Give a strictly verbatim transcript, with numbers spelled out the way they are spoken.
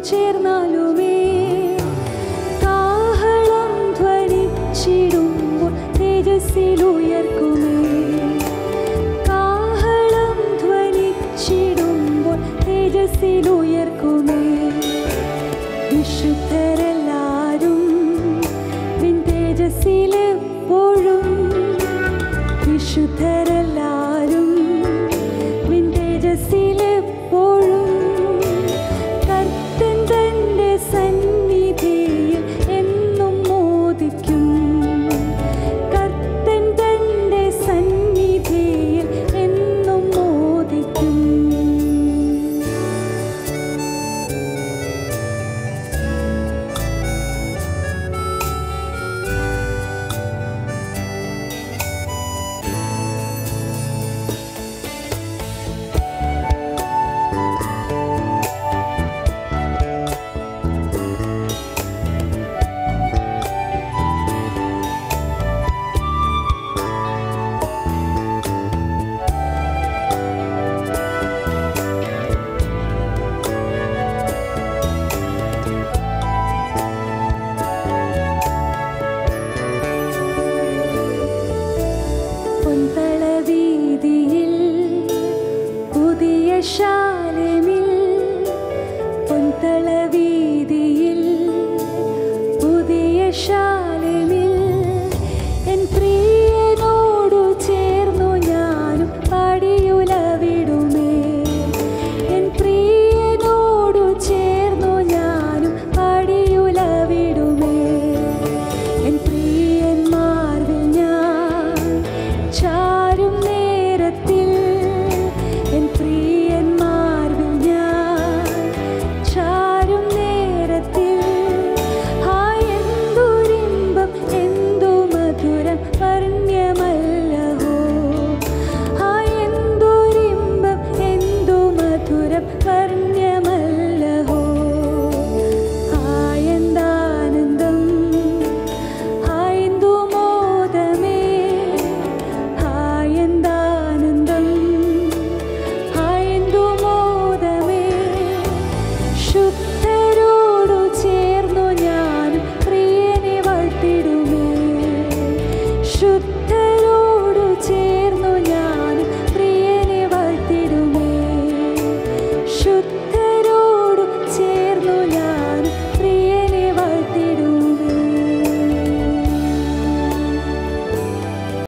ചേർന്നാലുമേ കാഹളം ധ്വനിച്ചിടുമ്പോൾ തേജസ്സിലുയർക്കുമേ. കാഹളം ധ്വനിച്ചിടുമ്പോൾ തേജസ്സിലുയർക്കുമേ. വിശുദ്ധരെല്ലാരും win തേജസ്സിലെപ്പോഴും, വിശുദ്ധരെല്ലാരും win തേജസ്സിലെപ്പോഴും. കർത്തൻ തന്റെ സന്നിധിയിൽ എന്നും മോദിക്കും, കർത്തൻ തന്റെ സന്നിധിയിൽ എന്നും മോദിക്കും. പൊൻതളവീതിയിൽ പുതിയ ശാലേമിൽ, പൊൻതളവീതിയിൽ പുതിയ ശാലേമിൽ എൻ പ്രിയനോടു ചേർന്നു ഞാനും പടിയുലവിടുമേ. എൻ പ്രിയനോടു ചേർന്നു ഞാനും പടിയുലവിടുമേ. എൻ പ്രിയന്മാർവിൽ ഞാൻ ചാരും നേരത്തിൽ, എൻ പ്രിയന്മാർവിൽ ഞാൻ ചാരും നേരത്തിൽ. ഹായ് എന്തൊരിമ്പം എന്തു മധുരം വർണ്ണ്യമല്ലഹോ. ഹായ് എന്തൊരിമ്പം എന്തു മധുരം വർണ്ണ്യമല്ലഹോ. ഹായ് എന്താനന്ദം, ഹായ് എന്തു മോദമേ, ഹായ് എന്താനന്ദം, ഹായ് എന്തു മോദമേ. ശുദ്ധ